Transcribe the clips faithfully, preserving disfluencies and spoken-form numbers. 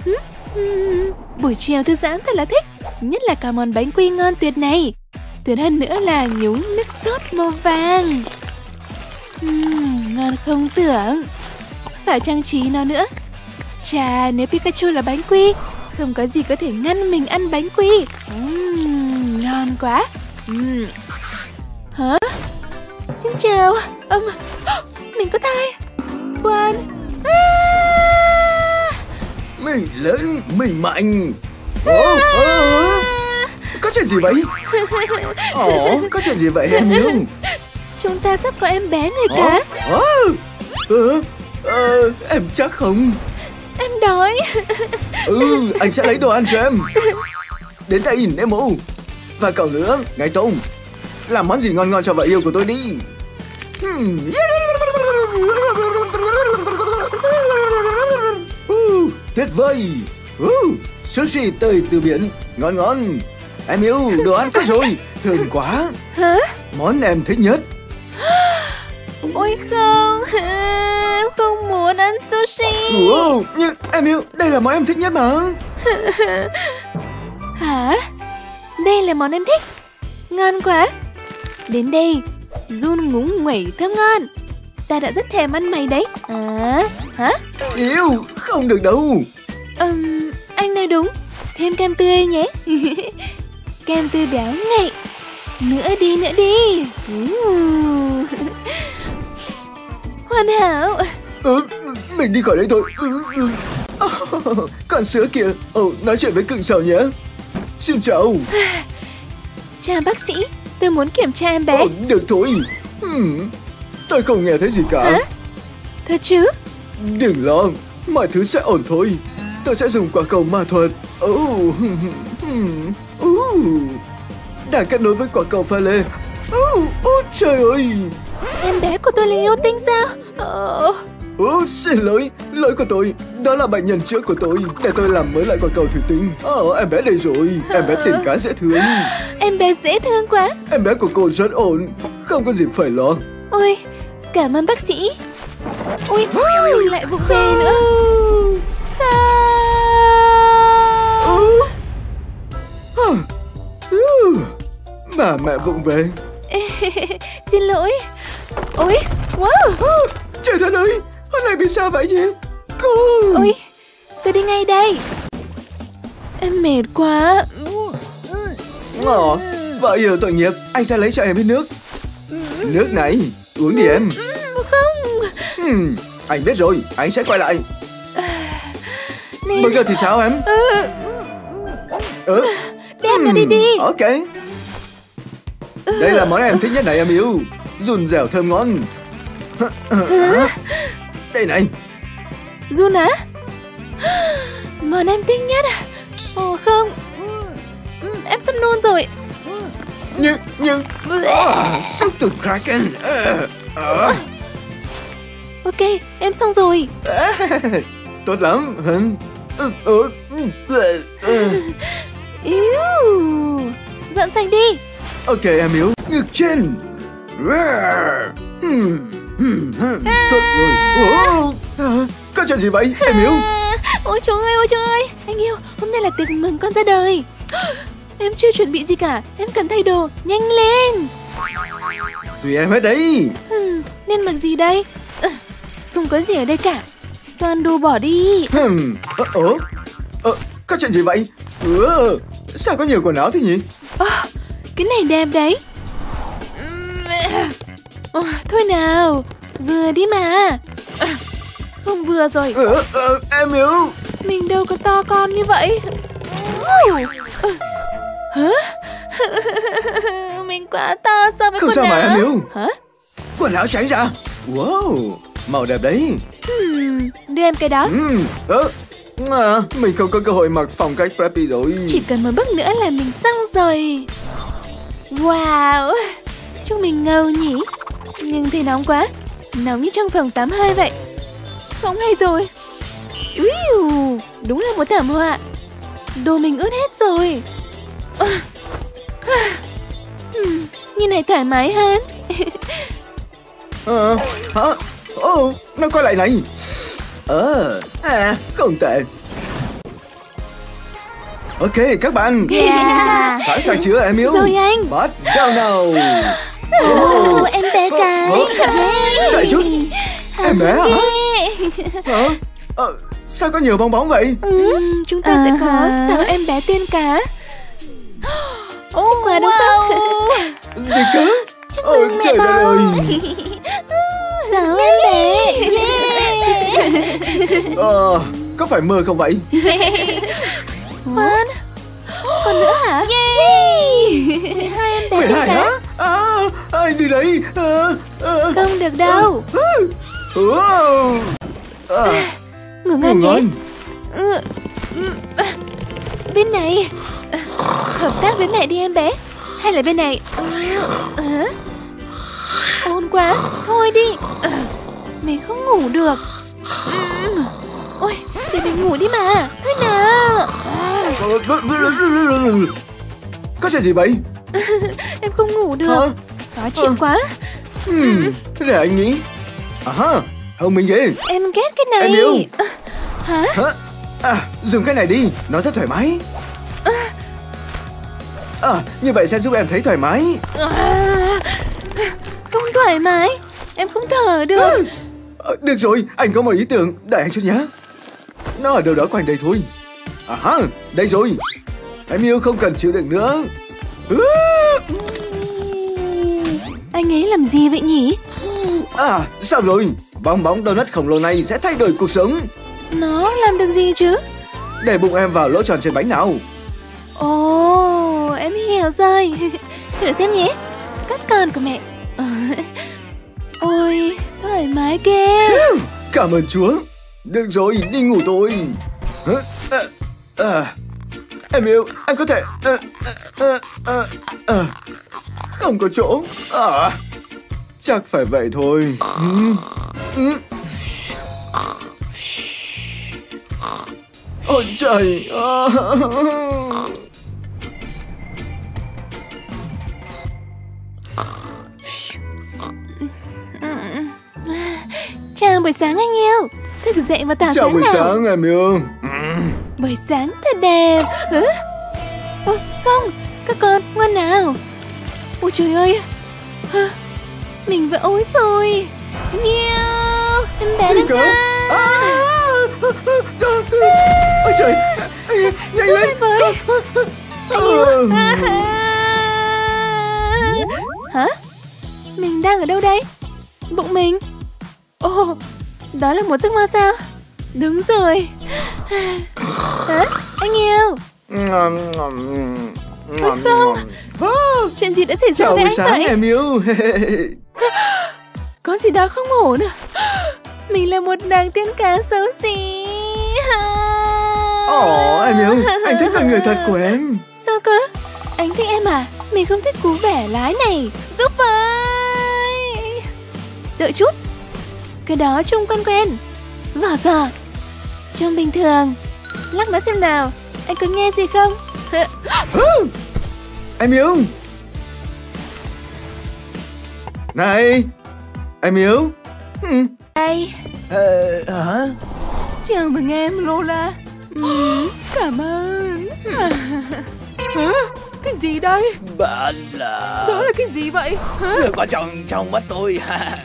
Buổi chiều thư giãn thật là thích, nhất là cả món bánh quy ngon tuyệt này. Tuyệt hơn nữa là nhúng nước sốt màu vàng. uhm, Ngon không tưởng. Phải trang trí nó nữa. Chà, nếu Pikachu là bánh quy, không có gì có thể ngăn mình ăn bánh quy. uhm, Ngon quá. uhm. Hả? Xin chào. um, Mình có thai. Khoan. à! Mình lớn, mình mạnh. Ồ, ồ, có chuyện gì vậy? Ồ, có chuyện gì vậy em yêu? Chúng ta sắp có em bé người cả. Ồ, ồ, ờ, em chắc không? Em đói. Ừ, anh sẽ lấy đồ ăn cho em. Đến đây Nemo. Và cậu nữa, Ngải Tôm. Làm món gì ngon ngon cho vợ yêu của tôi đi. hmm. uh, Tuyệt vời. uh, Sushi tươi từ biển, ngon ngon. Em yêu, đồ ăn có rồi. Thơm quá. Hả? Món em thích nhất. Ôi không, em không muốn ăn sushi. Wow, nhưng em yêu, đây là món em thích nhất mà. Hả? Đây là món em thích. Ngon quá. Đến đây, Jun ngúng nguẩy thơm ngon. Ta đã rất thèm ăn mày đấy. À, hả? Yêu, không được đâu. um, Anh nói đúng. Thêm kem tươi nhé. Kem tươi béo ngậy. Nữa đi, nữa đi. uh. Hoàn hảo. Ừ, mình đi khỏi đây thôi. ừ, ừ. Oh, con sữa kìa. Oh, nói chuyện với cưng sao nhé. Xin chào. Chào bác sĩ, tôi muốn kiểm tra em bé. Oh, được thôi. hmm, Tôi không nghe thấy gì cả. Hả? Thật chứ? Đừng lo, mọi thứ sẽ ổn thôi. Tôi sẽ dùng quả cầu ma thuật. oh, oh. Đang kết nối với quả cầu pha lê. oh, oh, Trời ơi. Em bé của tôi là yêu tinh sao? Ờ... Ồ, xin lỗi, lỗi của tôi. Đó là bệnh nhân trước của tôi. Để tôi làm mới lại quả cầu thủy tinh. Ồ, em bé đây rồi. Em bé tình cá dễ thương. Em bé dễ thương quá. Em bé của cô rất ổn, không có gì phải lo. Ôi, cảm ơn bác sĩ. Ôi, mình lại vụng về nữa. Bà mẹ vụng về. Xin lỗi. Ôi, wow. Trời đất ơi, hôm nay bị sao vậy nhỉ? Cô. Ôi, tôi đi ngay đây. Em mệt quá. Ồ, vợ yêu tội nghiệp, anh sẽ lấy cho em ít nước. Nước này, uống đi em. Không. hmm, Anh biết rồi, anh sẽ quay lại. Nên... Bây giờ thì sao em? Ừ. Đem nó đi đi. Ok. Đây là món em thích nhất này em yêu. Run dẻo thơm ngon. Đây này. Jun á? Món em thích nhất à? Ồ không, em sắp nôn rồi. Nhưng, nhưng oh, Sốc từ Kraken. uh, uh. Ok, em xong rồi. Tốt lắm. uh, uh, uh. Iu, dọn sạch đi. Ok em yêu. Ngực trên. hmm. Tốt rồi. oh. uh, Có chuyện gì vậy em yêu? Ôi trời ơi, ôi trời ơi. Anh yêu, hôm nay là tiệc mừng con ra đời. Em chưa chuẩn bị gì cả. Em cần thay đồ, nhanh lên. Tùy em hết đấy. hmm, Nên mặc gì đây? à, Không có gì ở đây cả. Toàn đồ bỏ đi. hmm. Ờ, ờ, ờ, có chuyện gì vậy? ừ, Sao có nhiều quần áo thế nhỉ? à, Cái này đẹp đấy. à, Thôi nào, vừa đi mà. à, Không vừa rồi. ờ, ờ, Em yêu. Mình đâu có to con như vậy. Hả? Mình quá to so với Không quần sao áo. mà em yêu. Hả? Quần áo tránh ra. Wow, màu đẹp đấy. Hmm, đưa em cái đó. uhm, ờ, à, Mình không có cơ hội mặc phong cách preppy rồi. Chỉ cần một bước nữa là mình xong rồi. Wow, chúng mình ngầu nhỉ. Nhưng thì nóng quá. Nóng như trong phòng tắm hơi vậy. Không hay rồi. Uiu, đúng là một thảm họa. Đồ mình ướt hết rồi. à, à, hmm, Như này thoải mái hơn. Ờ, hả? Ồ, nó quay lại này. Ờ, à, không tệ. Ok các bạn. Yeah. Sẵn sàng chưa em yêu? Rồi anh. Bắt đầu nào. Oh, em bé cái. Đợi chút. Em bé hả? Hả? Ờ, sao có nhiều bong bóng vậy? Ừ, chúng ta sẽ có sáu em bé tiên cá. Oh, quá đúng không? Gì cơ? Ôi trời đất ơi. Sáu em bé. Ờ, có phải mơ không vậy? Khoan, còn nữa hả? mười hai em bé mười hai tiên hả? cá. À, ai đi đấy? À, à, Không được đâu. à, à, Ngủ ngủ ngon nhé. ngon. Ừ. Bên này. Hợp tác với mẹ đi em bé. Hay là bên này? Ừ. Ôn quá. Thôi đi. Mình không ngủ được. Ôi, để mình ngủ đi mà. Thôi nào. Có chuyện gì vậy? Em không ngủ được. Hả? Khó chịu Ờ. quá. Hmm, để anh nghĩ. À, không mình ghê. Em ghét cái này. Em yêu. À, hả? Hả? À, dùng cái này đi, nó rất thoải mái. À, như vậy sẽ giúp em thấy thoải mái. À, không thoải mái. Em không thở được. À, được rồi, anh có một ý tưởng, đợi anh chút nhé. Nó ở đâu đó quanh đây thôi. À ha, đây rồi. Em yêu không cần chịu đựng nữa. Anh ấy làm gì vậy nhỉ? À, sao rồi? Bong bóng donut khổng lồ này sẽ thay đổi cuộc sống. Nó làm được gì chứ? Để bụng em vào lỗ tròn trên bánh nào. Ồ, em hiểu rồi. Thử xem nhé. Các con của mẹ. Ôi, thoải mái ghê. Cảm ơn Chúa. Được rồi, đi ngủ thôi. À, à, em yêu, anh có thể... À, à, à, à, không có chỗ. À, chắc phải vậy thôi. Ừ, ừ. Ôi trời. À. Chào buổi sáng anh yêu. Thức dậy và tỏa Chào sáng buổi nào. sáng em yêu. Buổi sáng thật đẹp. Hả? Ôi, không, các con ngoan nào. Ôi trời ơi. Hả? Mình vỡ ối rồi. Miau. Em bé Gì đang cơ? ca. À, ôi trời, nhanh lên. Với. Ừ. Hả? Mình đang ở đâu đây? Bụng mình. Ồ, đó là một giấc mơ sao? Đúng rồi. Hả? Anh yêu. Ôi không. Chuyện gì đã xảy ra Chào với buổi anh sáng vậy? em yêu. Có gì đó không ổn à? Mình là một nàng tiên cá xấu xí. Ồ, em yêu, anh thích con người thật của em. Sao cơ? Anh thích em à? Mình không thích cú bẻ lái này. Giúp với. Đợi chút. Cái đó trông quen quen. Vỏ giò. Trông bình thường. Lắc nó xem nào. Anh có nghe gì không? Em yêu. Này, em yêu. Đây. Ờ, hả? Chào mừng em Lola. Ừ, cảm ơn. Hả? Cái gì đây? Bạn là... Đó là cái gì vậy? Hả? người quan trọng trong mắt tôi.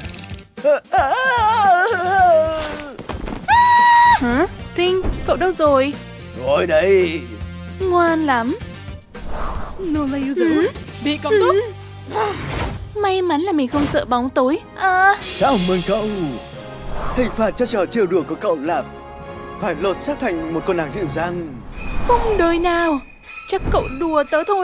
Hả? Tinh, cậu đâu rồi? Ngồi đây. Ngoan lắm. Lola yêu dấu. Ừ. Bị cấm túc. Ừ. May mắn là mình không sợ bóng tối. À... Chào mừng cậu. Hình phạt cho trò trêu đùa của cậu là phải lột xác thành một con nàng dịu dàng. Không đời nào. Chắc cậu đùa tớ thôi.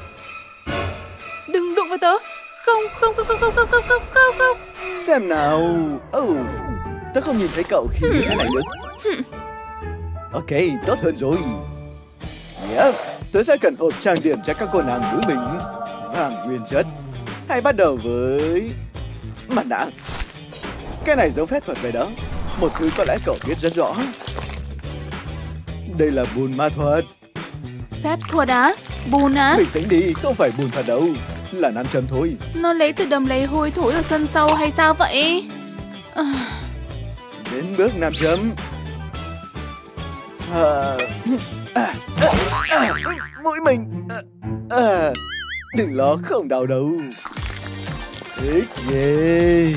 Đừng đụng vào tớ. Không, không, không, không, không, không, không, không, không, không. Xem nào. Oh, tớ không nhìn thấy cậu khi như thế này nữa. Ok, tốt hơn rồi. Yeah, tớ sẽ cần hộp trang điểm cho các cô nàng nữ mình. Vàng nguyên chất. Hãy bắt đầu với mặt nạ. Cái này giống phép thuật vậy đó. Một thứ có lẽ cậu biết rất rõ. Đây là bùn ma thuật. Phép thuật á? Bùn á? Bình tĩnh đi, không phải bùn thật đâu. Là nam châm thôi. Nó lấy từ đầm lầy hôi thối ở sân sau hay sao vậy? À... Đến bước nam châm. À, à, à. À, mũi mình. À, à, đừng lo, không đau đâu. Thích ghê.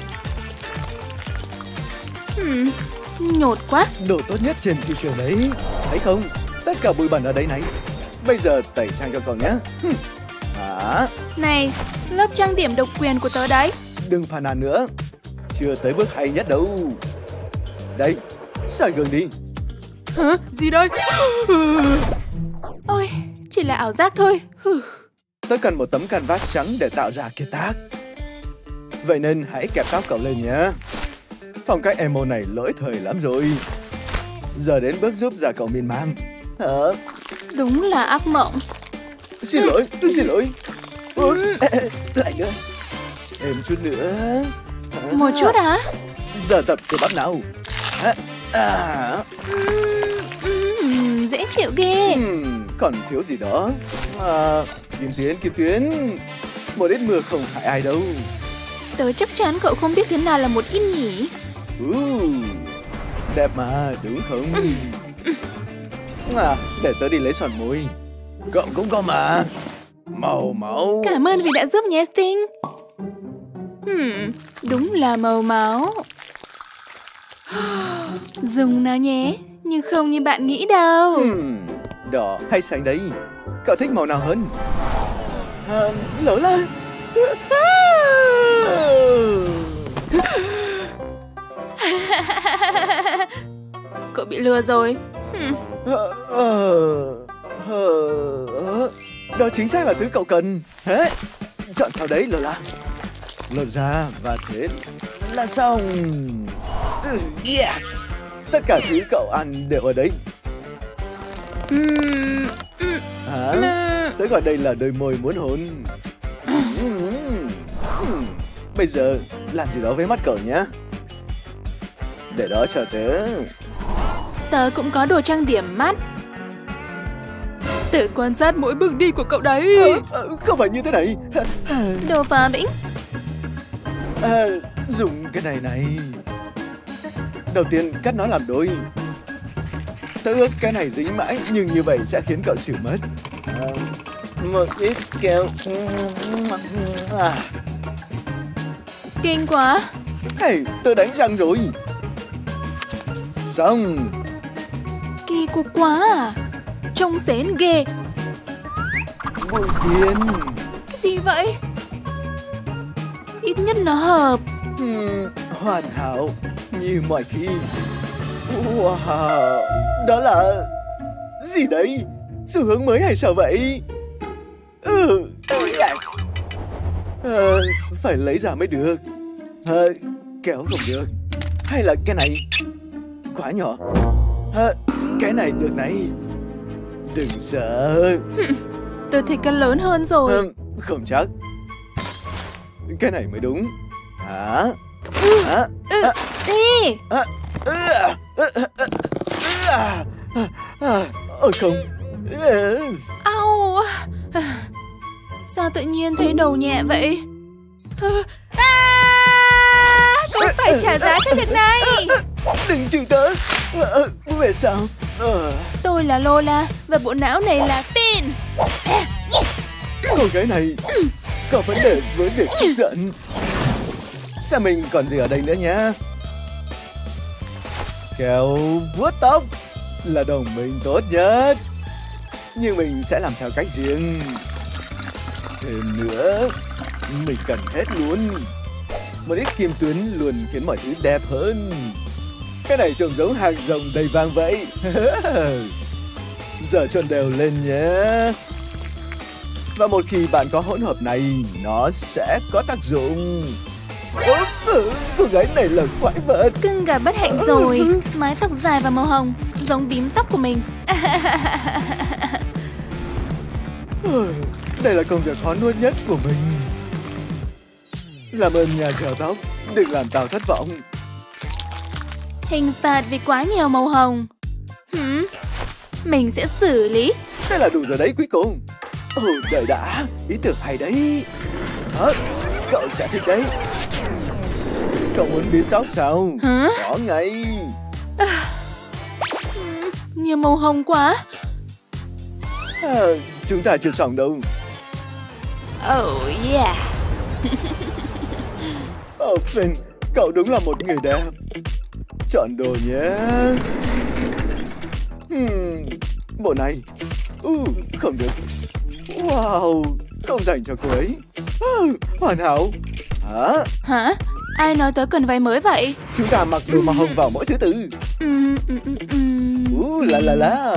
Hmm, nhột quá. Đồ tốt nhất trên thị trường đấy. Thấy không? Tất cả bụi bẩn ở đây này. Bây giờ tẩy trang cho cậu nhé. Hả? Này, lớp trang điểm độc quyền của tớ đấy. Đừng phàn nàn nữa. Chưa tới bước hay nhất đâu. Đây, soi gương đi. Hả? Gì đây? Ôi, chỉ là ảo giác thôi. Tôi cần một tấm canvas trắng để tạo ra kiệt tác. Vậy nên hãy kẹp tóc cậu lên nhé. Phong cách emo này lỗi thời lắm rồi. Giờ đến bước giúp da cậu mịn màng. Hả? Đúng là ác mộng. Xin lỗi, xin lỗi. Ủa, lại nữa. Thêm chút nữa. Một chút hả? Giờ tập cơ bắp nào. À, à. Uhm, dễ chịu ghê. Uhm, còn thiếu gì đó. À, Kim Tuyến, Kim Tuyến. Một ít mưa không hại ai đâu. Tớ chắc chắn cậu không biết thế nào là một ít nhỉ. uh, Đẹp mà, đúng không? À, để tớ đi lấy son môi. Cậu cũng có mà. Màu máu. Cảm ơn vì đã giúp nhé Tinh. Hmm, đúng là màu máu. Dùng nào nhé. Nhưng không như bạn nghĩ đâu. hmm, Đỏ hay xanh đấy? Cậu thích màu nào hơn? À, lỡ là Cậu bị lừa rồi. hmm. ờ, ờ, ờ, Đó chính xác là thứ cậu cần. Hả? Chọn vào đấy Lola. Lột ra và thế là xong. Yeah. Tất cả thứ cậu ăn đều ở đấy. uhm, Hả? Tớ gọi đây là đôi môi muốn hôn. Bây giờ làm gì đó với mắt cậu nhé. Để đó cho tớ. Tớ cũng có đồ trang điểm mắt. Tự quan sát mỗi bước đi của cậu đấy. à, à, Không phải như thế này. Đồ phá bĩnh. à, Dùng cái này này. Đầu tiên cắt nó làm đôi. Tớ ước cái này dính mãi, nhưng như vậy sẽ khiến cậu xỉu mất. à, Một ít kẹo. à. Kinh quá. Hey, tớ đánh răng rồi. Xong. Kỳ cục quá à. Trông xến ghê. Bụi điên. Cái gì vậy? Ít nhất nó hợp. uhm, Hoàn hảo như mọi khi. Wow, đó là gì đấy? Xu hướng mới hay sao vậy? Ừ, à, phải lấy ra mới được. à, Kéo không được. Hay là cái này quá nhỏ. à, Cái này được này. Đừng sợ. Tôi thấy cái lớn hơn rồi. à, Không chắc. Cái này mới đúng. Hả? Hả? Ừ, đi. À, à, à, à, à, à, Ôi không. Au. Sao tự nhiên thấy đầu nhẹ vậy? À, tôi phải trả giá cho việc này. Đừng chửi tớ. Về sao? Tôi là Lola và bộ não này là Pin. Cô gái này có vấn đề với việc tức giận. Xem mình còn gì ở đây nữa nhé. Kẹo vuốt tóc là đồng minh tốt nhất, nhưng mình sẽ làm theo cách riêng. Thêm nữa, mình cần hết luôn. Một ít kim tuyến luôn khiến mọi thứ đẹp hơn. Cái này trông giống hàng rồng đầy vàng vậy. Giờ trộn đều lên nhé. Và một khi bạn có hỗn hợp này, nó sẽ có tác dụng. Ủa, cô gái này là quái vật. Cưng gà bất hạnh rồi. Mái tóc dài và màu hồng, giống bím tóc của mình. Đây là công việc khó nuốt nhất của mình. Làm ơn nhà gel tóc, đừng làm tao thất vọng. Hình phạt vì quá nhiều màu hồng. Hửm? Mình sẽ xử lý. Thế là đủ rồi đấy cuối cùng. Ồ, đợi đã, ý tưởng hay đấy. Hả? Cậu sẽ thích đấy. Cậu muốn bím tóc sao? Hả? Có ngay. À, nhiều màu hồng quá. À, chúng ta chưa xong đâu. Oh yeah. Oh Finn, cậu đúng là một người đẹp. Chọn đồ nhé. Hmm, bộ này. Uh, không được. Wow, không dành cho cô ấy. Uh, hoàn hảo. Hả? Hả? Ai nói tớ cần váy mới vậy? Chúng ta mặc đồ màu hồng vào mỗi thứ tư. Ừm, ừm, ừm, ừm. Uh, la la la.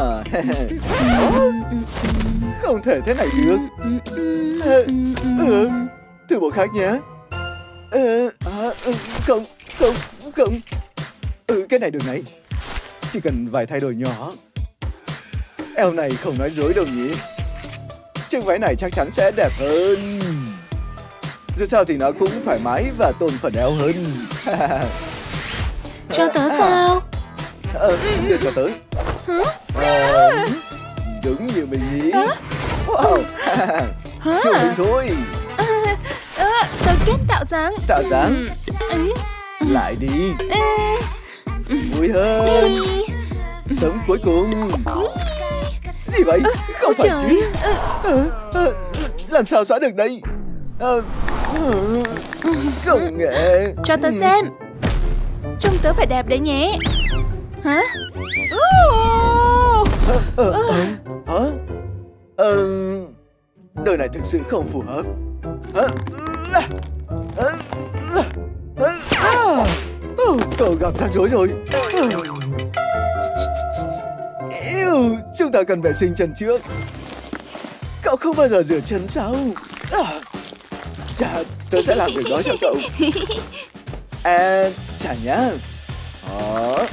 Không thể thế này được. Uh, uh, thử bộ khác nhé. Uh, uh, không, không, không. Ừ, cái này được này. Chỉ cần vài thay đổi nhỏ. Eo này không nói dối đâu nhỉ. Chiếc váy này chắc chắn sẽ đẹp hơn. Dù sao thì nó cũng thoải mái và tôn phần eo hơn. Cho tớ sao? Ờ, đưa cho tớ. Ờ, đúng như mình nghĩ. Wow. Chúc mừng thôi. Tớ kết tạo dáng. Tạo dáng. Lại đi. Vui hơn. Tấm cuối cùng. Gì vậy? Không phải chứ. Làm sao xóa được đây? Công nghệ. Cho tớ xem. Trông tớ phải đẹp đấy nhé. Hả? Hả? Ờ, đời này thực sự không phù hợp. Cậu gặp rắc rối rồi. Yêu, chúng ta cần vệ sinh chân trước. Cậu không bao giờ rửa chân sao? À, chà, tớ sẽ làm việc đó cho cậu. À, chà nhá. Đó.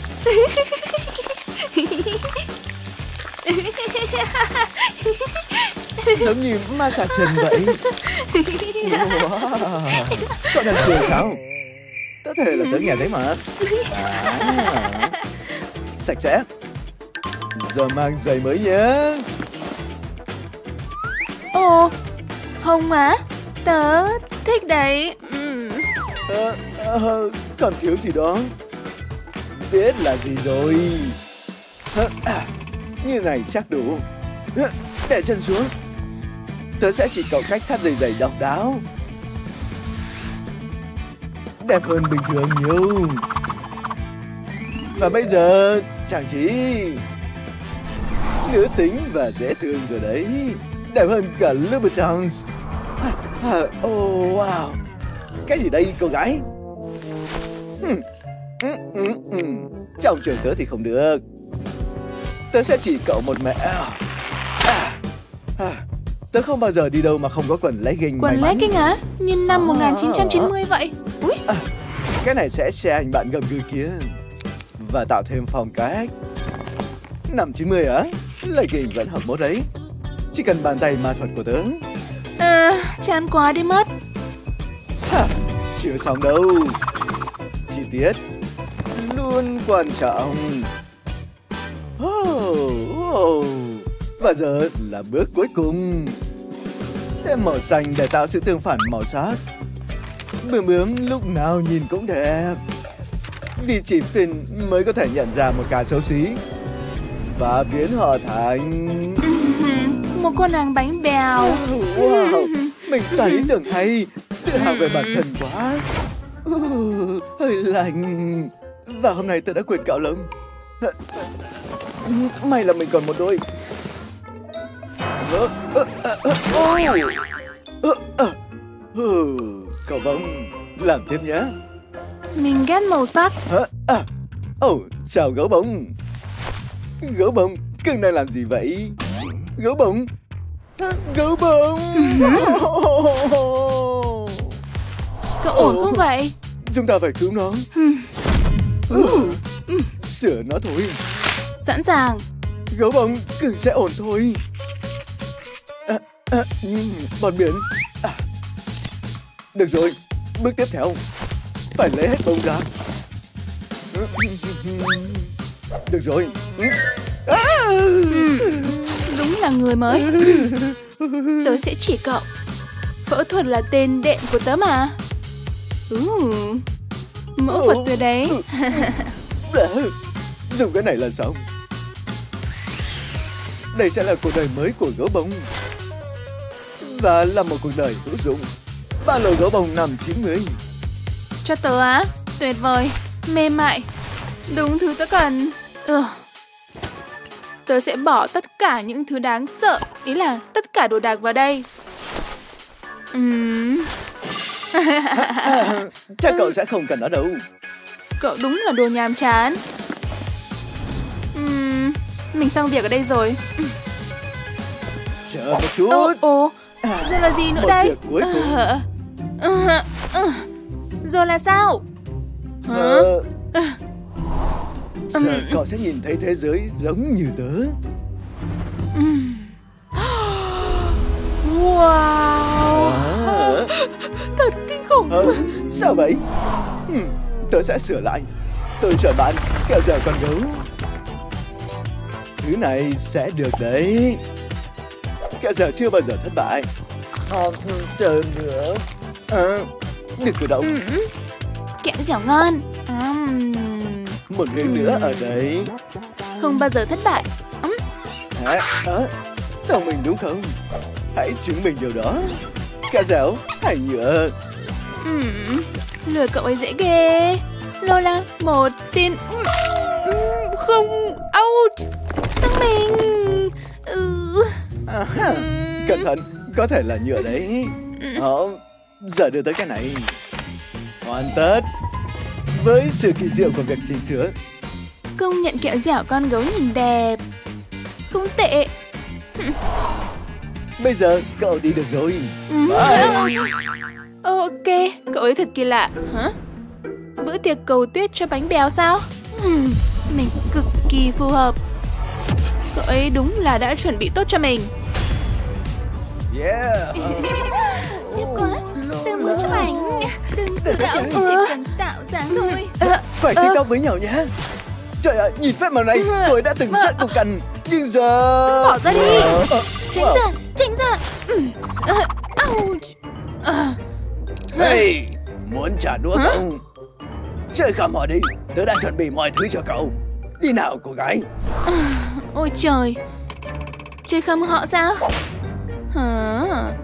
Giống như massage chân vậy. Wow. Cậu đang cười sao? Có thể là tớ nghe thấy mà. À, sạch sẽ. Giờ mang giày mới nhé. Ồ, hồng má. Tớ thích đấy. Ừ. À, à, còn thiếu gì đó. Biết là gì rồi. À, à, như này chắc đủ. À, để chân xuống. Tớ sẽ chỉ cậu cách thắt dây giày độc đáo. Đẹp hơn bình thường nhiều. Và bây giờ chàng trí nữ tính và dễ thương rồi đấy. Đẹp hơn cả Louboutins. À, à, oh wow. Cái gì đây cô gái? Hmm. Mm, mm, mm. Trong trường tớ thì không được. Tớ sẽ chỉ cậu một mẹ. À, à, tớ không bao giờ đi đâu mà không có quần legging. Quần legging á? Như năm một nghìn chín trăm chín mươi vậy. Ui. À, cái này sẽ che anh bạn gầm gừ kia và tạo thêm phong cách. Năm chín mươi á? Legging vẫn hợp mốt đấy. Chỉ cần bàn tay ma thuật của tớ. À, chán quá đi mất. Ha, chưa xong đâu. Chi tiết luôn quan trọng. Oh, oh. Và giờ là bước cuối cùng. Thêm màu xanh để tạo sự tương phản màu sắc. Bướm bướm lúc nào nhìn cũng đẹp. Vì chỉ Finn mới có thể nhận ra một cá xấu xí và biến họ thành một cô nàng bánh bèo. Wow, mình toàn ý tưởng hay. Tự hào về bản thân quá. uh, Hơi lạnh. Và hôm nay tôi đã quên cạo lông. May là mình còn một đôi. Cậu bông, làm tiếp nhé. Mình ghét màu sắc. À, oh, chào gấu bông. Gấu bông, cưng đang làm gì vậy? Gấu bông. Gấu bông. Cậu ổn không vậy? Chúng ta phải cứu nó. uh, Sửa nó thôi. Sẵn sàng. Gấu bông, cưng sẽ ổn thôi. À, à, bọt biển. À, được rồi, bước tiếp theo phải lấy hết bông ra. Được rồi. À! Đúng là người mới. Tớ sẽ chỉ cậu. Phẫu thuật là tên đệm của tớ mà. uh, Mẫu vật từ đấy. Dùng cái này là xong. đây sẽ là cuộc đời mới của gấu bông. Và là một cuộc đời hữu dụng. Ba lô gấu bông năm chín mươi. Cho tớ á? Tuyệt vời, mềm mại, đúng thứ tớ cần. Ừ. Tớ sẽ bỏ tất cả những thứ đáng sợ, ý là tất cả đồ đạc vào đây. Uhm. à, à, chắc cậu sẽ không cần nó đâu. Cậu đúng là đồ nhàm chán. Uhm. Mình xong việc ở đây rồi. Chờ một chút. Ồ, ồ. Rồi là gì nữa một đây? Việc cuối cùng. À, à, à. Rồi là sao? Hả? Ờ, à. Giờ um. cậu sẽ nhìn thấy thế giới giống như tớ. um. Wow. À. Thật kinh khủng. À, sao vậy? Ừ, tớ sẽ sửa lại. Tôi chờ bạn kẹo dẻo con gấu. Thứ này sẽ được đấy. Kẹo dẻo chưa bao giờ thất bại. À, chờ nữa. À, đừng cử động. Ừ. Kẹo dẻo ngon. uhm. Một người uhm. nữa ở đây. Không bao giờ thất bại. uhm. Hả? À, thông minh đúng không? Hãy chứng minh điều đó. Kẹo dẻo hay nhựa? uhm. Lừa cậu ấy dễ ghê. Lola, một viên. Không, out. Tăng mình. ừ. À, cẩn thận, có thể là nhựa đấy. Ờ, giờ đưa tới cái này. Hoàn tất. Với sự kỳ diệu của việc chỉnh sửa. Công nhận kẹo dẻo con gấu nhìn đẹp. Không tệ. Bây giờ cậu đi được rồi. Bye. Ok, cậu ấy thật kỳ lạ. Hả? Bữa tiệc cầu tuyết cho bánh bèo sao? Mình cực kỳ phù hợp. Cậu ấy đúng là đã chuẩn bị tốt cho mình. Yeah. Đẹp quá. Tớ muốn chụp ảnh. Đừng tự tạo, chỉ cần tạo dáng thôi. Phải TikTok với nhau nhé. Trời ơi, nhìn phép màu này, tôi đã từng rất cục cằn. Nhưng giờ... Bỏ ra đi. Tránh ra, tránh ra. Ouch. Hey, muốn trả đũa không? Chơi khăm họ đi, tớ đã chuẩn bị mọi thứ cho cậu. Đi nào cô gái. Ôi trời. Chơi khăm họ sao? Hả?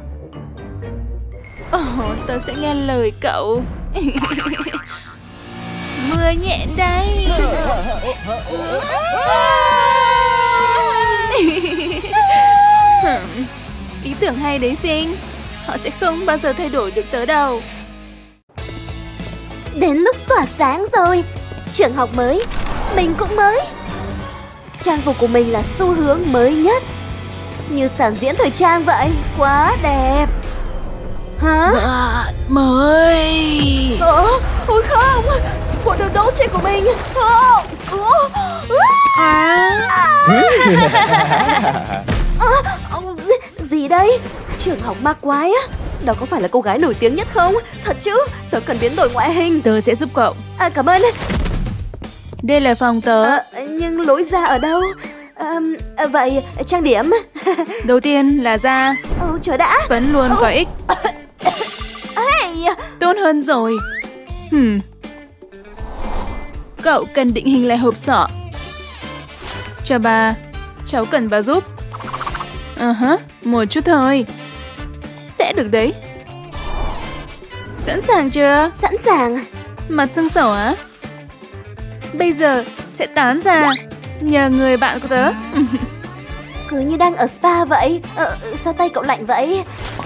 Ồ, tớ sẽ nghe lời cậu. Mưa nhẹ đây. Ý tưởng hay đấy Tinh. Họ sẽ không bao giờ thay đổi được tớ đâu. Đến lúc tỏa sáng rồi. Trường học mới, mình cũng mới. Trang phục của mình là xu hướng mới nhất. Như sản diễn thời trang vậy. Quá đẹp. Hả? Bạn mới. Ồ, ôi không. Bộ đồ đấu trên của mình. Ồ, ồ, à. à, gì đây? Trường học ma quái á? Đó có phải là cô gái nổi tiếng nhất không? Thật chứ, tớ cần biến đổi ngoại hình. Tớ sẽ giúp cậu. À, cảm ơn. Đây là phòng tớ. À, nhưng lối ra ở đâu? À, vậy trang điểm. Đầu tiên là da. Ồ, trời đã. Vẫn luôn có ích. Hey. Tốt hơn rồi. Hmm. Cậu cần định hình lại hộp sọ. Chào bà, cháu cần bà giúp. À uh hả, -huh. Một chút thôi. Sẽ được đấy. Sẵn sàng chưa? Sẵn sàng. Mặt sưng sổ á? Bây giờ sẽ tán ra. Nhờ người bạn của tớ. Cứ như đang ở spa vậy. Ờ, sao tay cậu lạnh vậy?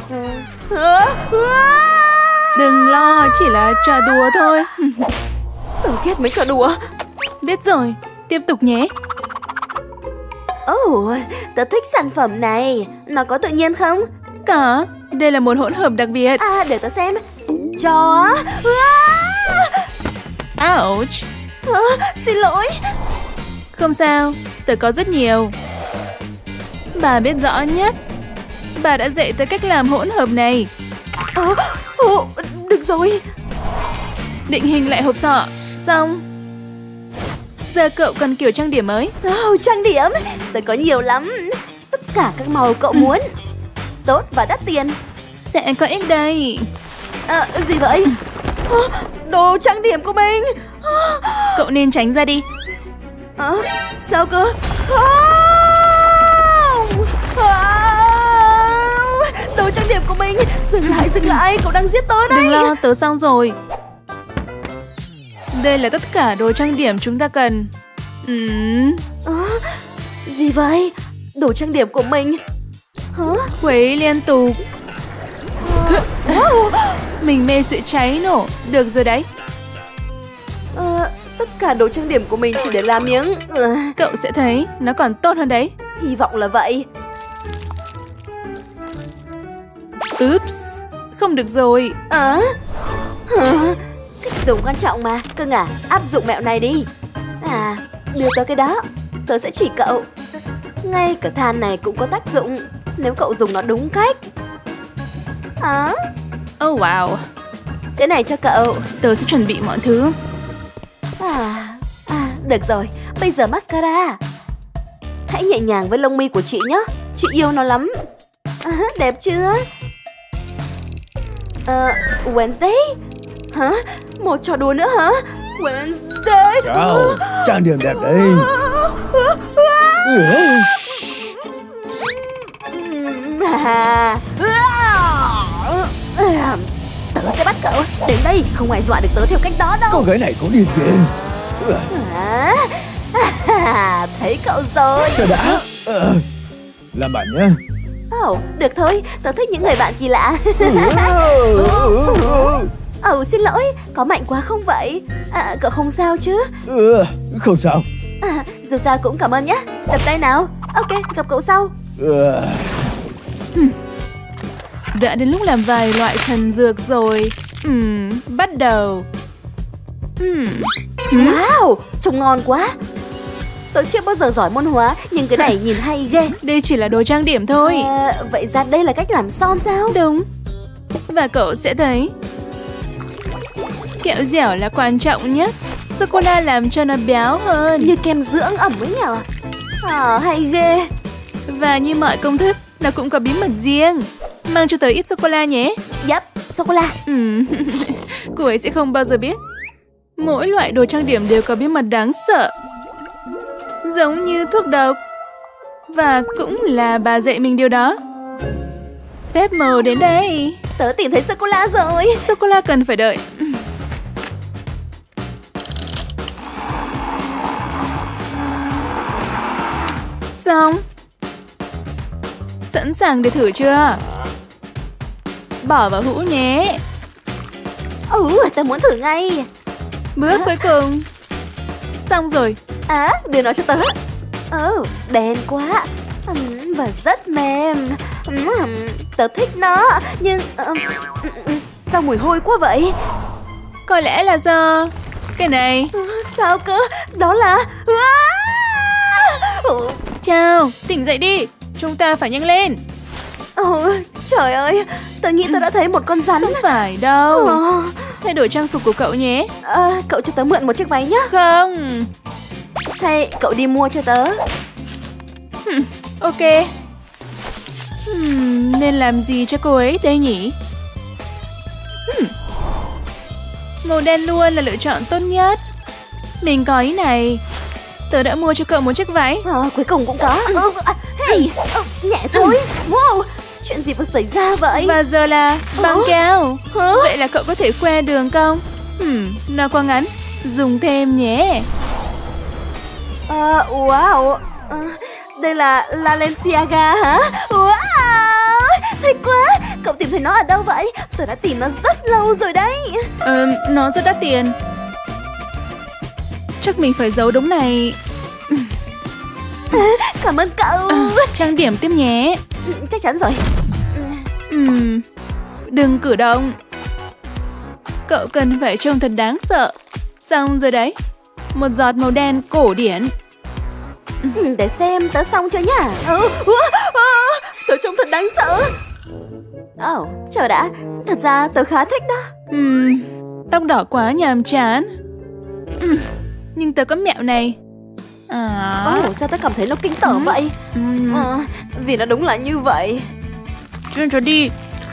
Đừng lo, chỉ là trò đùa thôi. Tớ ghét mấy trò đùa. Biết rồi, tiếp tục nhé. Ồ, oh, tớ thích sản phẩm này. Nó có tự nhiên không? Có, đây là một hỗn hợp đặc biệt. À, để tớ xem. Chó. Ouch. À, xin lỗi. Không sao, tớ có rất nhiều. Bà biết rõ nhất. Bà đã dạy tớ cách làm hỗn hợp này. À, oh, được rồi. Định hình lại hộp sọ. Xong. Giờ cậu cần kiểu trang điểm mới. Oh, trang điểm. Tớ có nhiều lắm. Tất cả các màu cậu muốn. Tốt và đắt tiền. Sẽ có ích đây. À, gì vậy? À, đồ trang điểm của mình. Cậu nên tránh ra đi. À, sao cơ? À, lại, cậu đang giết tớ đấy. Đừng lo, tớ xong rồi. Đây là tất cả đồ trang điểm chúng ta cần. Ừm, À, gì vậy? Đồ trang điểm của mình. Hả? Quấy liên tục. Wow. Mình mê sự cháy nổ. Được rồi đấy. Ờ, tất cả đồ trang điểm của mình chỉ để làm miếng. Ừ, Cậu sẽ thấy nó còn tốt hơn đấy. hy vọng là vậy. Oops, không được rồi. À? Hả? Cách dùng quan trọng mà. Cưng à, áp dụng mẹo này đi. À, đưa tớ cái đó. Tớ sẽ chỉ cậu. Ngay cả than này cũng có tác dụng nếu cậu dùng nó đúng cách. À, Oh wow, cái này cho cậu. tớ sẽ chuẩn bị mọi thứ. À, à, được rồi. Bây giờ mascara. Hãy nhẹ nhàng với lông mi của chị nhé. Chị yêu nó lắm. À, đẹp chưa? Ờ, Wednesday? Hả? Một trò đùa nữa hả? Wednesday? Chào, trang điểm đẹp đấy. À, tớ sẽ bắt cậu. Đến đây, không ai dọa được tớ theo cách đó đâu. Cô gái này có điên điên. À, à, thấy cậu rồi. Chờ đã. Ờ, làm bạn nhé. Ồ, được thôi, tớ thích những người bạn kỳ lạ. Ồ, xin lỗi, có mạnh quá không vậy? À, cậu không sao chứ? Ừ, không sao. À, dù sao cũng cảm ơn nhé. Đập tay nào. Ok, gặp cậu sau. Ừ. Đã đến lúc làm vài loại thần dược rồi. Ừm, bắt đầu. Ừm, Wow, trông ngon quá. Tớ chưa bao giờ giỏi môn hóa, nhưng cái này nhìn hay ghê. Đây chỉ là đồ trang điểm thôi. À, vậy ra đây là cách làm son sao? Đúng. Và cậu sẽ thấy kẹo dẻo là quan trọng nhất. Sô-cô-la làm cho nó béo hơn. Như kem dưỡng ẩm ấy nhở. À, hay ghê. Và như mọi công thức, nó cũng có bí mật riêng. Mang cho tớ ít sô-cô-la nhé. Yep, sô-cô-la. Ừm, cô ấy sẽ không bao giờ biết. Mỗi loại đồ trang điểm đều có bí mật đáng sợ. Giống như thuốc độc. Và cũng là bà dạy mình điều đó. Phép màu đến đây. Tớ tìm thấy sô-cô-la rồi. Sô-cô-la cần phải đợi. Xong. Sẵn sàng để thử chưa? Bỏ vào hũ nhé. Ừ, tớ muốn thử ngay. Bước cuối cùng. Xong rồi. À, đưa nó cho tớ. Ừ, đen quá. Ừm, và rất mềm. Ừm, tớ thích nó. Nhưng ừm, sao mùi hôi quá vậy? Có lẽ là do cái này. À, sao cơ? Đó là à! Ừ. Chào, tỉnh dậy đi. Chúng ta phải nhanh lên. Ôi, trời ơi, tớ nghĩ tớ đã thấy một con rắn. Không phải đâu. Ờ, Thay đổi trang phục của cậu nhé. à, cậu cho tớ mượn một chiếc váy nhé. Không. Hay cậu đi mua cho tớ. Ừm, ok. Ừm, nên làm gì cho cô ấy đây nhỉ? Ừm. Màu đen luôn là lựa chọn tốt nhất. Mình có ý này. Tớ đã mua cho cậu một chiếc váy. À, cuối cùng cũng có. Ừ, à, hey, ừ, nhẹ thôi. Wow, chuyện gì vừa xảy ra vậy? Và giờ là băng Ủa? keo. Hả? Vậy là cậu có thể khoe đường không? Ừm, nó quá ngắn. Dùng thêm nhé. À, wow, à, đây là Balenciaga hả? Wow, thích quá. Cậu tìm thấy nó ở đâu vậy? Tớ đã tìm nó rất lâu rồi đấy. Ờ, nó rất đắt tiền. Chắc mình phải giấu đống này. Cảm ơn cậu. À, trang điểm tiếp nhé. Ừ, chắc chắn rồi. Ừm, đừng cử động. Cậu cần phải trông thật đáng sợ. Xong rồi đấy. Một giọt màu đen cổ điển. Ừ, để xem tớ xong chưa nhá. Ừ, tớ trông thật đáng sợ. Ồ, oh, chờ đã. Thật ra tớ khá thích đó. Ừm, tóc đỏ quá nhàm chán. Ừm, nhưng tớ có mẹo này. À, Ồ, oh, sao tớ cảm thấy nó kinh tởm Ừ. vậy? ừm, À, vì nó đúng là như vậy. chuyên cho đi.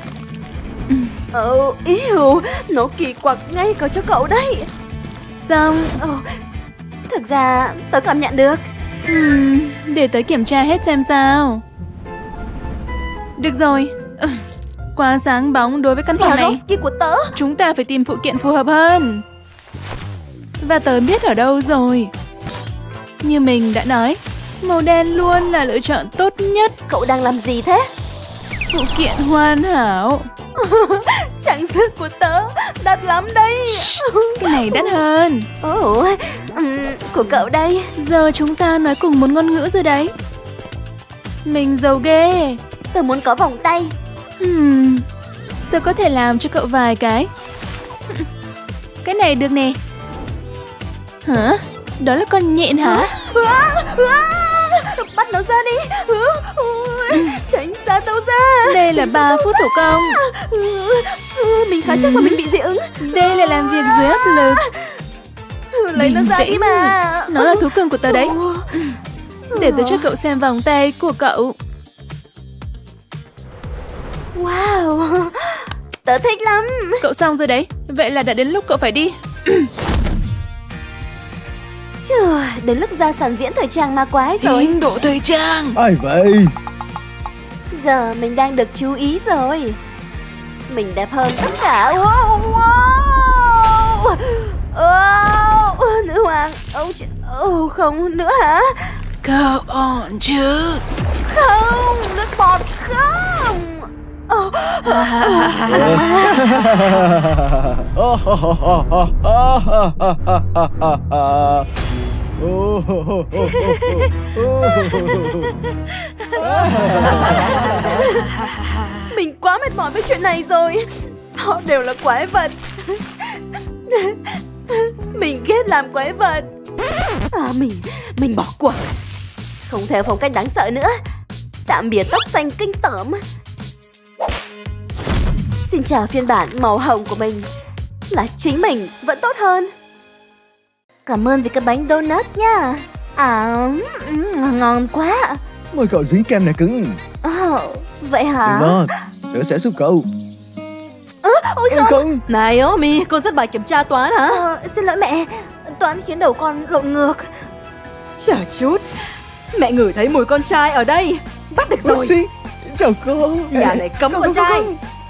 Ồ, yêu, nó kỳ quặc ngay cả cho cậu đấy. Xong. Ồ, thực ra tớ cảm nhận được. Ừm, để tớ kiểm tra hết xem sao. Được rồi. Ừ, quá sáng bóng đối với căn phòng này. Swarovski của tớ. Chúng ta phải tìm phụ kiện phù hợp hơn. Và tớ biết ở đâu rồi. Như mình đã nói, màu đen luôn là lựa chọn tốt nhất. Cậu đang làm gì thế? Phụ kiện hoàn hảo. Trang sức của tớ đắt lắm đấy. Cái này đắt hơn. Ồ, um, của cậu đây. Giờ chúng ta nói cùng một ngôn ngữ rồi đấy. Mình giàu ghê. Tớ muốn có vòng tay. Hmm, tớ có thể làm cho cậu vài cái. Cái này được nè. Hả? Đó là con nhện hả? À, à, bắt nó ra đi. Tránh xa tao ra. Đây là ba phút thủ công. Mình khá chắc là mình bị dị ứng. Đây là làm việc dưới áp lực. Lấy nó ra đi mà. Nó là thú cưng của tớ đấy. Để tớ cho cậu xem vòng tay của cậu. Wow, tớ thích lắm. Cậu xong rồi đấy. Vậy là đã đến lúc cậu phải đi. Đến lúc ra sàn diễn thời trang ma quái rồi. Tiến độ thời trang. Ai vậy? Giờ mình đang được chú ý rồi. Mình đẹp hơn tất cả. Wow, wow. Oh, nữ hoàng. Oh, oh, không nữa hả? Cậu ổn chứ? Không, nước bọt không. Oh. Mình quá mệt mỏi với chuyện này rồi. Họ đều là quái vật. Mình ghét làm quái vật. À, mình, mình bỏ cuộc. Không theo phong cách đáng sợ nữa. Tạm biệt tóc xanh kinh tởm. Xin chào phiên bản màu hồng của mình. Là chính mình vẫn tốt hơn. Cảm ơn vì cái bánh donut nha. À, ngon quá. Mời cậu dính kem này cứng. Oh, vậy hả? Đừng lo, tớ sẽ giúp cậu. À, ôi không. không Này Omi, con rất bài kiểm tra toán hả? Ờ, xin lỗi mẹ. Toán khiến đầu con lộn ngược. Chờ chút, mẹ ngửi thấy mùi con trai ở đây. Bắt được rồi. Oopsie, chào cô. Nhà này cấm con trai.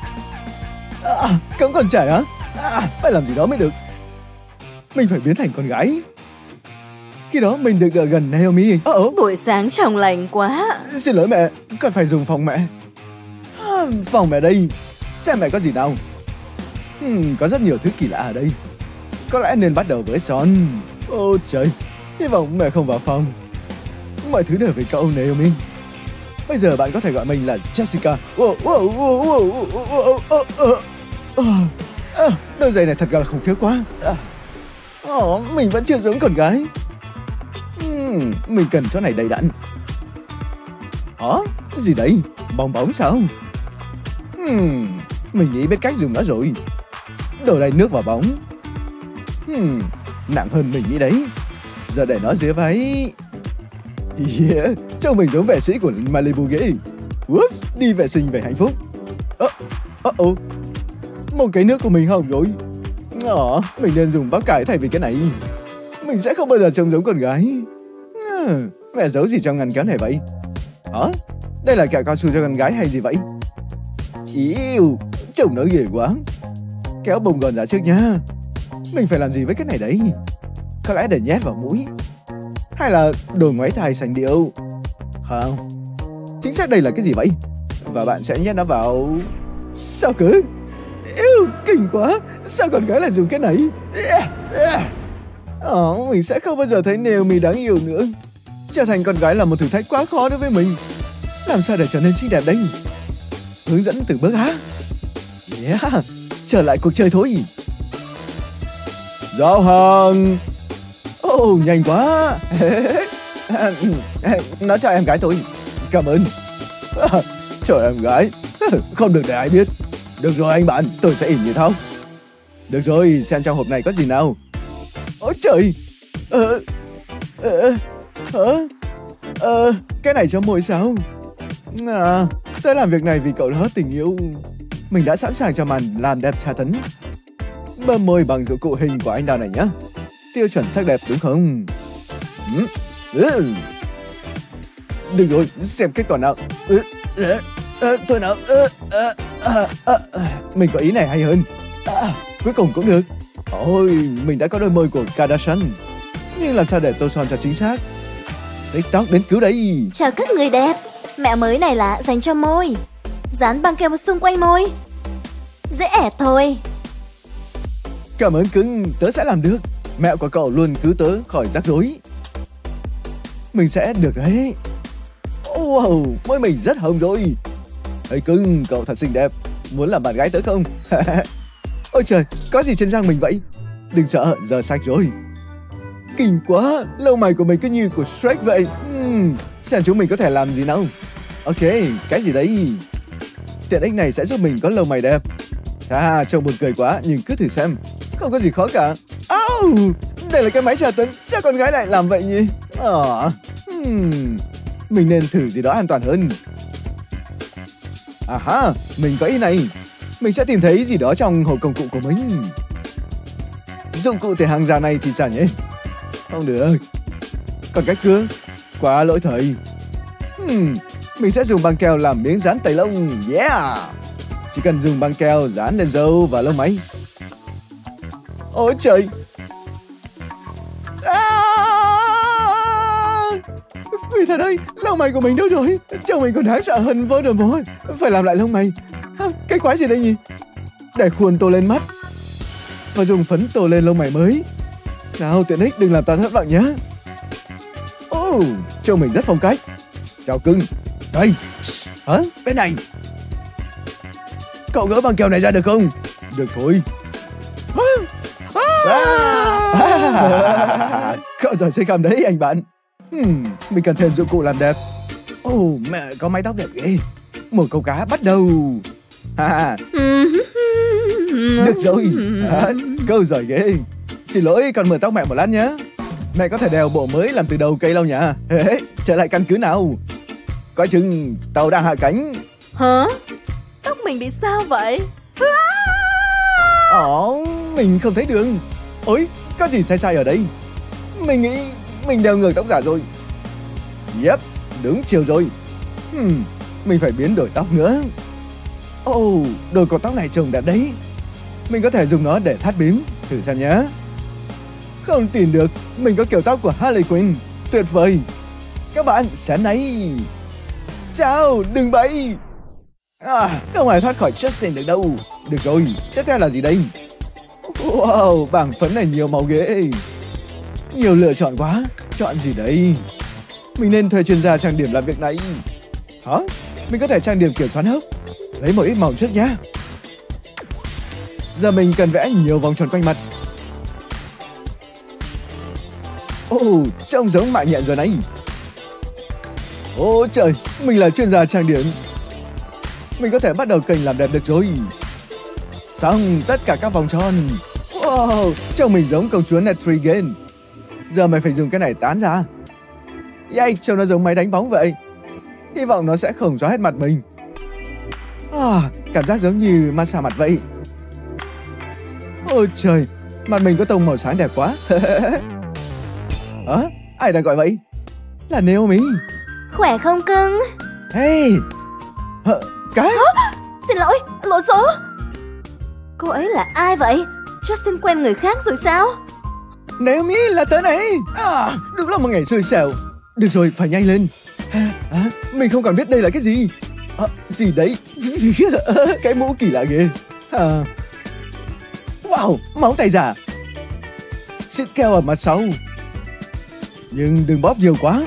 À, cấm con trai hả? À, phải làm gì đó mới được. Mình phải biến thành con gái. Khi đó mình được ở gần Naomi. Ờ ồ. Buổi sáng trong lành quá. Xin lỗi mẹ, cần phải dùng phòng mẹ. À, phòng mẹ đây. Xem mẹ có gì nào. Hmm, có rất nhiều thứ kỳ lạ ở đây. Có lẽ nên bắt đầu với son. Ô trời, hy vọng mẹ không vào phòng. Mọi thứ đều về cậu Naomi. Bây giờ bạn có thể gọi mình là Jessica. Wow, wow, wow, wow, wow, wow, wow. À, đôi giày này thật là khủng khiếp quá. À, oh, mình vẫn chưa giống con gái. uhm, Mình cần chỗ này đầy đặn. Hả? Gì đấy? Bong bóng sao? uhm, Mình nghĩ biết cách dùng nó rồi. Đổ đầy nước vào bóng. uhm, Nặng hơn mình nghĩ đấy. Giờ để nó dưới váy. Yeah, trông mình giống vệ sĩ của Malibu ghê. Whoops, đi vệ sinh về hạnh phúc. Ơ, ơ ồ, một cái nước của mình hỏng rồi. Ờ, mình nên dùng bắp cải thay vì cái này. Mình sẽ không bao giờ trông giống con gái. À, mẹ giấu gì trong ngăn kéo này vậy? Hả? Đây là kẹo cao su cho con gái hay gì vậy? Yêu, trông nó ghê quá. Kéo bông gòn ra trước nha. Mình phải làm gì với cái này đấy? Có lẽ để nhét vào mũi. Hay là đồ ngoáy thai sành điệu? Không, chính xác đây là cái gì vậy? Và bạn sẽ nhét nó vào... Sao cứ? Yêu, kinh quá. Sao con gái lại dùng cái này? Ờ, mình sẽ không bao giờ thấy Naomi đáng yêu nữa. Trở thành con gái là một thử thách quá khó đối với mình. Làm sao để trở nên xinh đẹp đây? Hướng dẫn từng bước hả? Yeah, trở lại cuộc chơi thôi. Giao hàng. Ồ, oh, nhanh quá. Nó cho em gái thôi. Cảm ơn. Cho em gái. Không được để ai biết. Được rồi anh bạn, tôi sẽ im như thóc. Được rồi, xem trong hộp này có gì nào. Ôi trời. Ờ Ờ Hả? Ờ Cái này cho môi sao? À, tôi làm việc này vì cậu đó tình yêu. Mình đã sẵn sàng cho màn làm đẹp tra tấn. Bơm môi bằng dụng cụ hình của anh đào này nhá. Tiêu chuẩn sắc đẹp đúng không? Ừ. Ừ. Được rồi, xem kết quả nào. Ừ. Ừ. Ừ. Thôi nào. Ừ. Ừ. À, à, à, mình có ý này hay hơn. À, cuối cùng cũng được. Ôi, mình đã có đôi môi của Kardashian. Nhưng làm sao để tô son cho chính xác? TikTok đến cứu đây. Chào các người đẹp. Mẹo mới này là dành cho môi. Dán băng keo xung quanh môi. Dễ ẹt thôi. Cảm ơn cưng, tớ sẽ làm được. Mẹo của cậu luôn cứu tớ khỏi rắc rối. Mình sẽ được đấy. Wow, môi mình rất hồng rồi. Ê cưng, cậu thật xinh đẹp. Muốn làm bạn gái tớ không? Ôi trời, có gì trên răng mình vậy? Đừng sợ, giờ sạch rồi. Kinh quá, lông mày của mình cứ như của Shrek vậy. uhm, Xem chúng mình có thể làm gì nào. Ok, cái gì đấy? Tiện ích này sẽ giúp mình có lông mày đẹp. Chà, trông buồn cười quá, nhưng cứ thử xem. Không có gì khó cả. Oh, đây là cái máy tra tấn. Sao con gái lại làm vậy nhỉ? À, hmm, mình nên thử gì đó an toàn hơn. À ha, mình có ý này. Mình sẽ tìm thấy gì đó trong hộp công cụ của mình. Dụng cụ từ hàng già này thì sao nhỉ? Không được. Còn cái cưa, quá lỗi thời. hmm, Mình sẽ dùng băng keo làm miếng dán tẩy lông. Yeah, chỉ cần dùng băng keo dán lên râu và lông mày. Ôi trời. À! Quỷ thật ơi, lông mày của mình đâu rồi? Trông mình còn đáng sợ hơn Voldemort. Phải làm lại lông mày. À, cái quái gì đây nhỉ? Để khuôn tô lên mắt và dùng phấn tô lên lông mày mới. Nào tiện ích, đừng làm ta thất vọng nhé. Oh, trông mình rất phong cách. Chào cưng. Đây. Hả? Bên này. Cậu gỡ băng keo này ra được không? Được thôi. À! À! Cậu giỏi siêu cầm đấy anh bạn. hmm, Mình cần thêm dụng cụ làm đẹp. Ồ, oh, mẹ có mái tóc đẹp ghê. Một câu cá bắt đầu. À. Được rồi. À, câu giỏi ghê. Xin lỗi, con mượn tóc mẹ một lát nhé. Mẹ có thể đèo bộ mới làm từ đầu cây lau nhà. Trở lại căn cứ nào. Coi chừng tàu đang hạ cánh. Hả? Tóc mình bị sao vậy? Ồ, mình không thấy đường. Ôi, có gì sai sai ở đây? Mình nghĩ mình đeo ngược tóc giả rồi. Yep, đúng chiều rồi. hmm, Mình phải biến đổi tóc nữa. Ồ, oh, đôi cột tóc này trông đẹp đấy. Mình có thể dùng nó để thắt bím. Thử xem nhé. Không tin được, mình có kiểu tóc của Harley Quinn. Tuyệt vời. Các bạn, sáng nay. Chào, đừng bay. À, không ai thoát khỏi Justin được đâu. Được rồi, tiếp theo là gì đây? Wow, bảng phấn này nhiều màu ghê. Nhiều lựa chọn quá. Chọn gì đây? Mình nên thuê chuyên gia trang điểm làm việc này. Hả? Mình có thể trang điểm kiểu xoắn hốc. Lấy một ít màu trước nhá. Giờ mình cần vẽ nhiều vòng tròn quanh mặt. Ồ, oh, trông giống mạng nhện rồi này. Ôi trời, mình là chuyên gia trang điểm. Mình có thể bắt đầu kênh làm đẹp được rồi. Xong tất cả các vòng tròn. Wow, trông mình giống công chúa Netrigan. Giờ mày phải dùng cái này tán ra. Yay, trông nó giống máy đánh bóng vậy. Hy vọng nó sẽ không xóa hết mặt mình. À, cảm giác giống như massage mặt vậy. Ôi trời, mặt mình có tông màu sáng đẹp quá. Hả? Ai đang gọi vậy? Là Naomi. Khỏe không cưng? Hey. Hả? Cái? Hả? Xin lỗi, lộn số. Cô ấy là ai vậy? Justin quen người khác rồi sao? Naomi là tớ này. À, đúng là một ngày xui xẻo. Được rồi, phải nhanh lên. À, à, mình không còn biết đây là cái gì. À, gì đấy? Cái mũ kỳ lạ ghê. À. Wow, móng tay giả. Xịt keo ở mặt sau. Nhưng đừng bóp nhiều quá.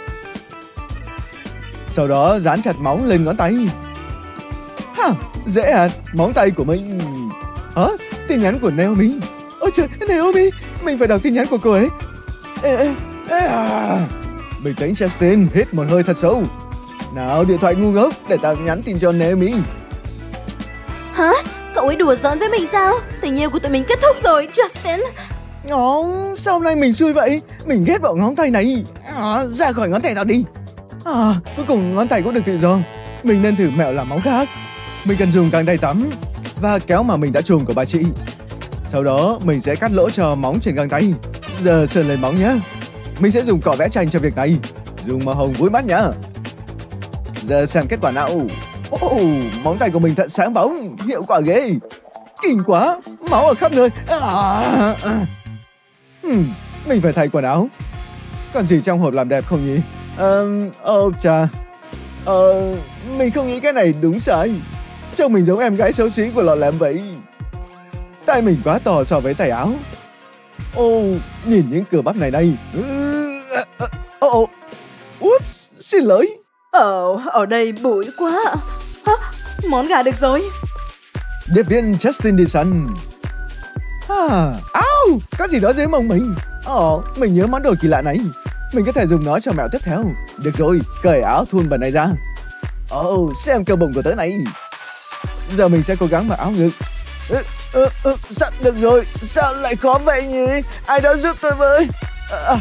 Sau đó dán chặt móng lên ngón tay. Ha, dễ à, móng tay của mình. Hả? Tin nhắn của Naomi. Ôi trời, Naomi, mình phải đọc tin nhắn của cô ấy. Ê, ê, ê à. Bình tĩnh Justin, hít một hơi thật sâu. Nào, điện thoại ngu ngốc để tao nhắn tin cho Naomi. Hả? Cậu ấy đùa giỡn với mình sao? Tình yêu của tụi mình kết thúc rồi, Justin. Ồ, sao hôm nay mình xui vậy? Mình ghét vào ngón tay này. À, ra khỏi ngón tay tao đi. À, cuối cùng ngón tay cũng được tự do. Mình nên thử mẹo làm móng khác. Mình cần dùng găng tay tắm và kéo mà mình đã chùm của bà chị. Sau đó mình sẽ cắt lỗ cho móng trên găng tay. Giờ sơn lên móng nhé. Mình sẽ dùng cọ vẽ tranh cho việc này. Dùng màu hồng vui mắt nhá. Giờ xem kết quả nào. Oh, móng tay của mình thật sáng bóng, hiệu quả ghê. Kinh quá, máu ở khắp nơi. À, à. Hmm, mình phải thay quần áo. Còn gì trong hộp làm đẹp không nhỉ? Um, oh chà. Ờ, mình không nghĩ cái này đúng sai. Trông mình giống em gái xấu xí của lọ lem vậy. Tay mình quá to so với tay áo. Ô, oh, nhìn những cơ bắp này này. Ô, oh, Oops, xin lỗi. Ờ, ở đây bụi quá. Hả? Món gà được rồi. Điệp viên Justin đi săn. À, áo, có gì đó dưới mông mình. Ồ, oh, mình nhớ món đồ kỳ lạ này. Mình có thể dùng nó cho mẹo tiếp theo. Được rồi, cởi áo thun bẩn này ra. Ồ, oh, xem cơ bụng của tớ này. Giờ mình sẽ cố gắng mặc áo ngực. Ừ, ừ, ừ, sao được rồi, sao lại khó vậy nhỉ? Ai đó giúp tôi với. À,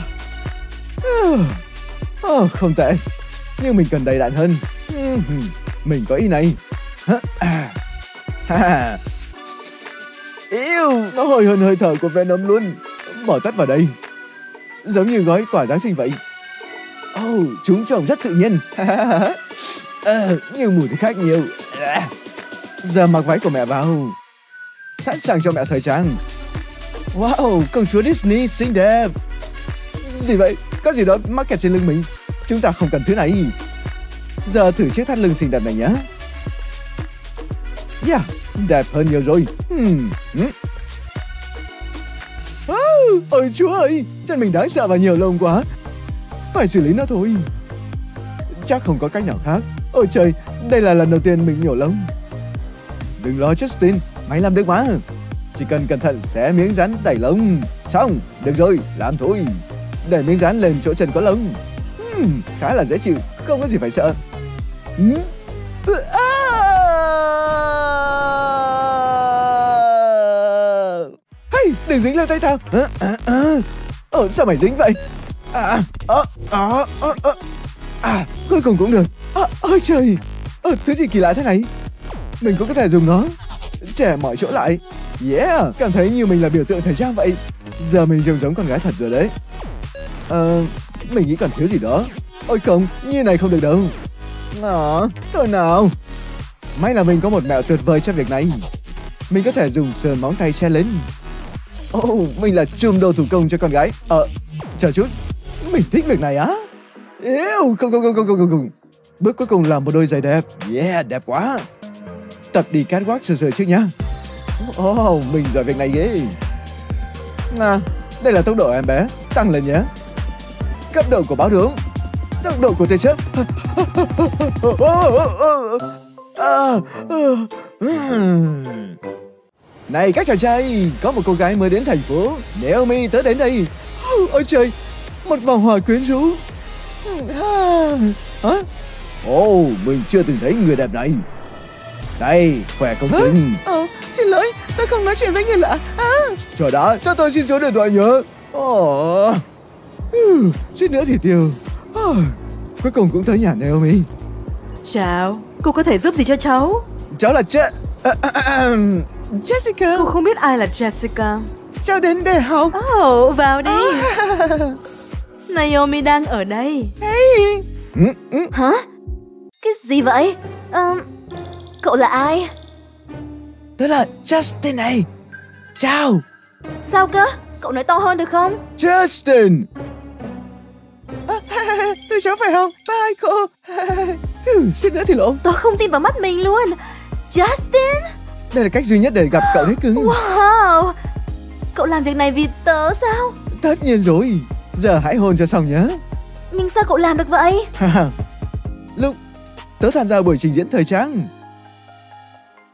oh, không tệ, nhưng mình cần đầy đặn hơn. Mình có ý này. À. Yêu, nó hồi hơn hơi thở của Venom luôn. Bỏ tất vào đây, giống như gói quả Giáng sinh vậy. Oh, chúng trông rất tự nhiên. À, nhưng mùi thì khác nhiều. À. Giờ mặc váy của mẹ vào, sẵn sàng cho mẹ thời trang. Wow, công chúa Disney xinh đẹp. Gì vậy? Có gì đó mắc kẹt trên lưng mình. Chúng ta không cần thứ này. Giờ thử chiếc thắt lưng xinh đẹp này nhé. Yeah, đẹp hơn nhiều rồi. Hmm. Hmm. Oh, ôi chúa ơi, chân mình đáng sợ và nhiều lông quá. Phải xử lý nó thôi. Chắc không có cách nào khác. Ôi trời, đây là lần đầu tiên mình nhổ lông. Đừng lo Justin, mày làm được mà. Chỉ cần cẩn thận xé miếng rắn tẩy lông. Xong, được rồi, làm thôi. Để miếng rắn lên chỗ chân có lông. Hmm, khá là dễ chịu, không có gì phải sợ. Hmm? À! Hey, đừng dính lên tay tao. À, à, à. Ồ, sao mày dính vậy? À, à, à, à, à. À, cuối cùng cũng được. À, ôi trời, à, thứ gì kỳ lạ thế này? Mình cũng có thể dùng nó trẻ mọi chỗ lại. Yeah, cảm thấy như mình là biểu tượng thời trang vậy. Giờ mình trông giống con gái thật rồi đấy. Ờ, mình nghĩ còn thiếu gì đó. Ôi không, như này không được đâu. À, thôi nào. May là mình có một mẹo tuyệt vời cho việc này. Mình có thể dùng sườn móng tay che lên. Ồ, oh, mình là chùm đồ thủ công cho con gái. Ờ, chờ chút, mình thích việc này á. Ew, không, không, không, không, không, không. Bước cuối cùng là một đôi giày đẹp. Yeah, đẹp quá. Tập đi catwalk sờ sờ trước nhá. Oh, mình giỏi việc này ghê. À, đây là tốc độ em bé. Tăng lên nhé. Cấp độ của báo đúng. Tốc độ của tia chớp. Này các chàng trai, có một cô gái mới đến thành phố. Naomi tới đến đây. Ôi trời, một vòng hoa quyến rũ. Hả? Ồ, oh, mình chưa từng thấy người đẹp này. Đây, khỏe không cưng. Ờ, xin lỗi, tôi không nói chuyện với người lạ. À. Trời đã, cho tôi xin số điện thoại nhớ. Ồ, uh, suýt nữa thì tiêu. Uh, cuối cùng cũng tới nhà Naomi. Chào, cô có thể giúp gì cho cháu? Cháu là Je... Uh, uh, uh, Jessica. Cô không biết ai là Jessica. Cháu đến để học. Oh, vào đi. Uh. Naomi đang ở đây. Hey. Ừ, ừ. Hả? Cái gì vậy? Um, cậu là ai? Tôi là Justin này. Chào. Sao cơ? Cậu nói to hơn được không? Justin. À, tôi cháu phải không? Bye cô. Xin nữa thì lộn. Tôi không tin vào mắt mình luôn. Justin. Đây là cách duy nhất để gặp cậu đấy cưng. Wow. Cậu làm việc này vì tớ sao? Tất nhiên rồi. Giờ hãy hôn cho xong nhé. Nhưng sao cậu làm được vậy? Lúc tớ tham gia buổi trình diễn thời trang.